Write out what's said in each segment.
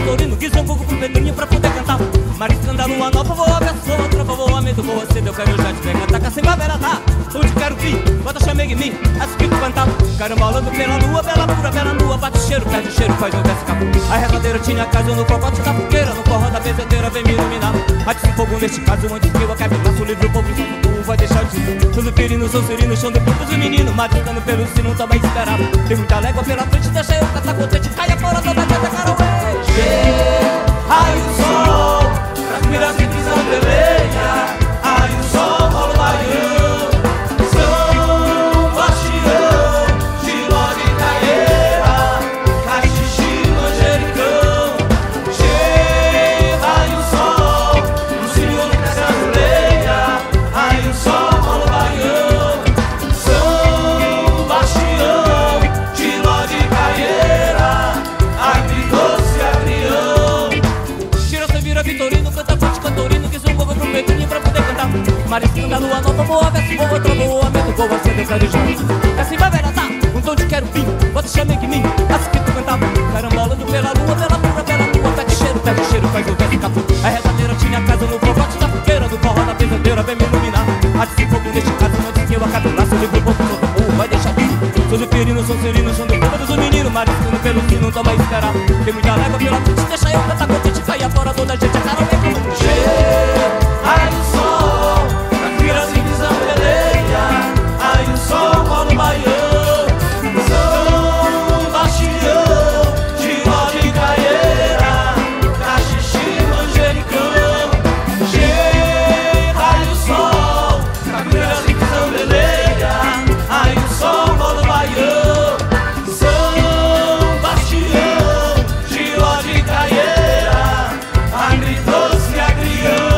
Vitorino, Guizambugo pro Pedrinho pra poder cantar. Mariscando a lua nova, voa, verso, outra, voa, medo, voa, cedo, eu quero já te ver cantar. Cacimba, vera, tá, onde quero vir, bota chamega em mim, as que tu cantar. Carambolando pela lua, bela pura, bela nua, bate cheiro, perde cheiro, faz um verso capu. A rezadeira tinha casa no cocote da fogueira, no forró da bezedeira, vem me iluminar. Bate-se fogo neste caso, onde que eu acabo, laço livre, o povo só vai deixar de ser. Sou zufirino, sou serino, chão de putos e menino, mariscando pelo sino, também esperava. Tem muita légua pela frente, deixa eu catar contente, caia fora toda a gente, caroê. Raio o sol, pras miras que pisam peleia. Raio o sol, rola o baião, São Bastião, Giló de Caieira, Caxixi, Manjericão. Raio o sol, no senhor que se azuleia. Raio o sol, rola o baião, São Bastião, Giló de Caieira, Agridoce, Agrião. Vitorino, canta forte, cantorino, que sou um povo pro Pedrinho pra poder cantar. Mariscando a lua nova, voa, verso, voa, outra, voa, medo, voa, cedo, eu quero já. Cacimba, vera, tá, um tom de quero vir, bota chamega em mim, assim que tu cantava. Carambolando pela lua, bela pura, bela lua, pede cheiro, faz o verso capu. A rezadeira tinha casa no cocote da fogueira, do forró da pesadeira, vem me iluminar. Há-de-se fogo neste caso, onde que eu acabo, laço livre, o povo todo mundo vai deixar vir. Sou zufirino, sou serino, chão de puta dos meninos, mariscando pelo sino, toma esperar. Tem muita légua pela frente, deixa eu cantar contente, caia fora toda a gente, a cara vem como raio o sol, pras miras que pisam peleia. Raio o sol, rola o baião, São Bastião, Giló de Caieira, Caxixi, Manjericão. Raio o sol, pras miras que pisam peleia. Raio o sol, rola o baião, São Bastião, Giló de Caieira, Agridoce, Agrião.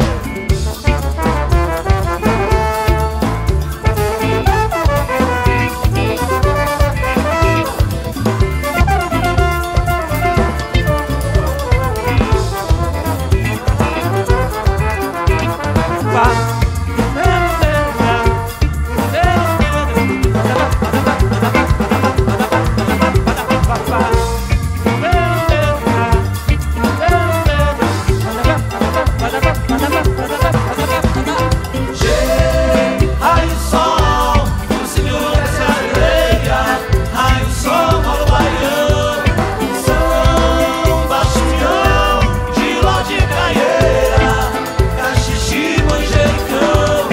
Raio o sol, o senhor se areia. Raio o sol, rola o baião, São Bastião, Giló de Caieira, Caxixi, Manjericão.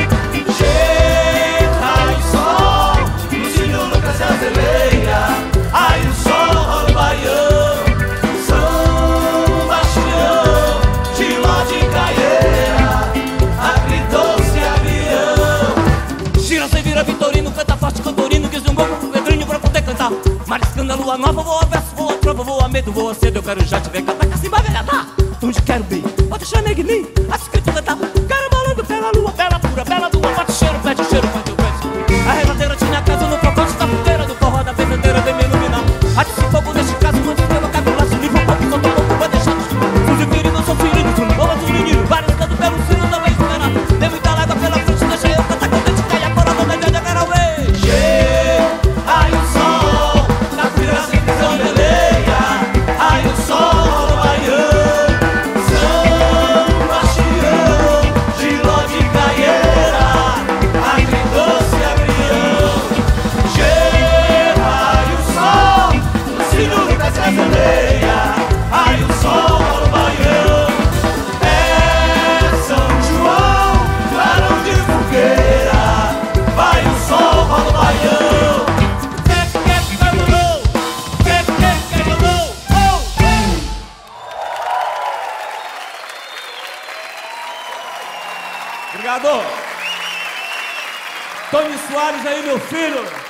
Raio o sol, o senhor se areia. Raio o sol, rola o baião, São Bastião, Giló de Caieira, Agridoce, Agrião. Gira, cê vira, Vitorino, canta forte, cantorino, que zumbou pro Pedrinho pra poder cantar. Mariscando a lua nova, voa, verso, voa, trova, voa, medo, voa, cedo, eu quero já te ver cantar. Cacimba, velha, tá, onde quero vir, bota chamega em mim, assim que tu cantar. Carambolando pela lua, bela pura, bela lua, bate cheiro, pede cheiro, faz o verso. A rezadeira tinha casa no cocote da fogueira, do forró da bezedeira, vem me iluminar. Há-de-se fogo neste caso, onde que eu acabo, laço livre, o povo só do povo vai deixar de ser. Sou zufirino, sou serino, sou boa dos meninos, mariscando pelo sino, também esperar. Tem muita légua pela frente, deixa eu cantar contente, caia fora toda a gente, eu quero ver. Raio o sol, nas miras que pisam peleia. Raio o sol, rola o baião, São Bastião, Giló de Caieira, Agridoce, Agrião. Raio o sol, o senhor se azuleia. Raio o sol, rola o baião, é São João, clarão de fogueira. Vai o sol, rola o baião. Obrigado. Tony Soares aí, meu filho.